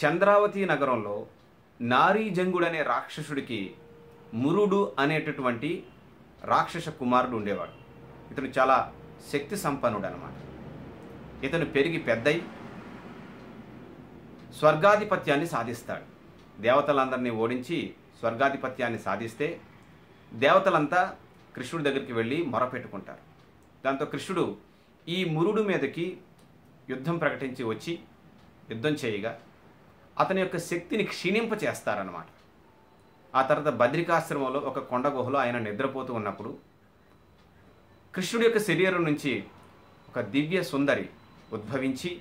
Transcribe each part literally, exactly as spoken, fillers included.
చంద్రావతి నగరంలో నారీజంగుడు అనే రాక్షసుడికి మురుడు అనేటటువంటి రాక్షస కుమారుడు ఉండేవాడు. ఇతను చాలా శక్తి సంపన్నుడు అన్నమాట. ఇతను పెరిగి పెద్దై స్వర్గాధిపత్యాన్ని సాధిస్తాడు. దేవతలందరినీ ఓడించి స్వర్గాధిపత్యాన్ని సాధిస్తే దేవతలంతా కృష్ణుడి దగ్గరికి వెళ్ళి మొరపెట్టుకుంటారు. దాంతో కృష్ణుడు ఈ మురుడు మీదకి యుద్ధం ప్రకటించి వచ్చి యుద్ధం చేయగా అతని యొక్క శక్తిని క్షీణింప చేస్తారన్నమాట. ఆ తర్వాత బద్రికాశ్రమంలో ఒక కొండ గుహలో ఆయన నిద్రపోతూ ఉన్నప్పుడు కృష్ణుడి యొక్క శరీరం నుంచి ఒక దివ్య సుందరి ఉద్భవించి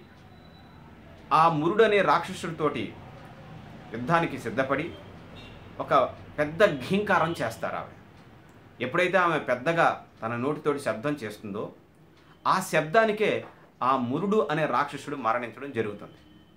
ఆ మురుడు అనే రాక్షసుడితోటి యుద్ధానికి సిద్ధపడి ఒక పెద్ద ఘీంకారం చేస్తారు. ఆమె ఎప్పుడైతే ఆమె పెద్దగా తన నోటితోటి శబ్దం చేస్తుందో ఆ శబ్దానికే ఆ మురుడు అనే రాక్షసుడు మరణించడం జరుగుతుంది.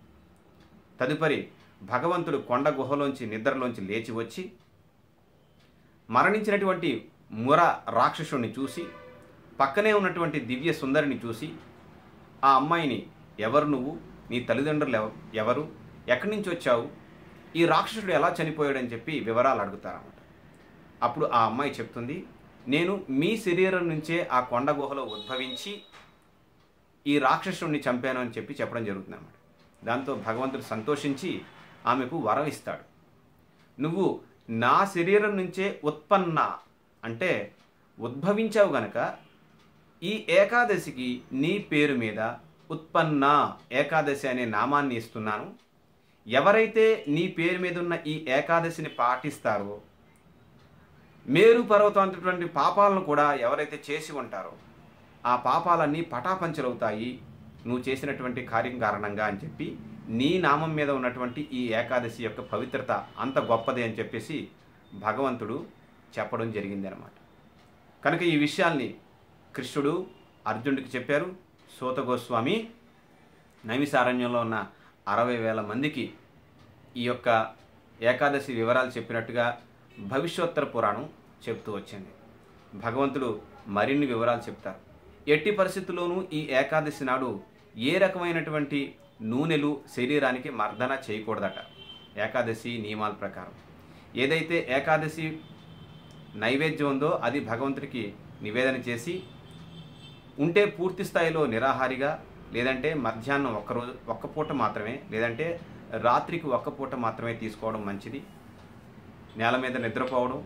తదుపరి భగవంతుడు కొండ గుహలోంచి నిద్రలోంచి లేచి వచ్చి మరణించినటువంటి ముర రాక్షసుడిని చూసి పక్కనే ఉన్నటువంటి దివ్య సుందరిని చూసి ఆ అమ్మాయిని, ఎవరు నువ్వు, నీ తల్లిదండ్రులు ఎవరు, ఎక్కడి నుంచి వచ్చావు, ఈ రాక్షసుడు ఎలా చనిపోయాడని చెప్పి వివరాలు అడుగుతారన్నమాట. అప్పుడు ఆ అమ్మాయి చెప్తుంది, నేను మీ శరీరం నుంచే ఆ కొండ గుహలో ఉద్భవించి ఈ రాక్షసుడిని చంపాను అని చెప్పి చెప్పడం జరుగుతుంది అన్నమాట. దాంతో భగవంతుడు సంతోషించి ఆమెకు వరం ఇస్తాడు. నువ్వు నా శరీరం నుంచే ఉత్పన్న అంటే ఉద్భవించావు గనక ఈ ఏకాదశికి నీ పేరు మీద ఉత్పన్న ఏకాదశి అనే నామాన్ని ఇస్తున్నాను. ఎవరైతే నీ పేరు మీద ఉన్న ఈ ఏకాదశిని పాటిస్తారో మేరు పర్వతం అనేటువంటి పాపాలను కూడా ఎవరైతే చేసి ఉంటారో ఆ పాపాలన్నీ పటాపంచలవుతాయి నువ్వు చేసినటువంటి కార్యం కారణంగా అని చెప్పి నీ నామం మీద ఉన్నటువంటి ఈ ఏకాదశి యొక్క పవిత్రత అంత గొప్పది అని చెప్పేసి భగవంతుడు చెప్పడం జరిగింది అన్నమాట. కనుక ఈ విషయాల్ని కృష్ణుడు అర్జునుడికి చెప్పారు. సూత గోస్వామి నైమిసారణ్యంలో ఉన్న అరవై వేల మందికి ఈ యొక్క ఏకాదశి వివరాలు చెప్పినట్టుగా భవిష్యోత్తర పురాణం చెప్తూ వచ్చింది. భగవంతుడు మరిన్ని వివరాలు చెప్తారు. ఎట్టి పరిస్థితుల్లోనూ ఈ ఏకాదశి నాడు ఏ రకమైనటువంటి నూనెలు శరీరానికి మర్దన చేయకూడదట ఏకాదశి నియమాల ప్రకారం. ఏదైతే ఏకాదశి నైవేద్యం ఉందో అది భగవంతుడికి నివేదన చేసి ఉంటే పూర్తి స్థాయిలో నిరాహారిగా, లేదంటే మధ్యాహ్నం ఒక్కరోజు ఒక్క పూట మాత్రమే, లేదంటే రాత్రికి ఒక్క పూట మాత్రమే తీసుకోవడం మంచిది. నేల మీద నిద్రపోవడం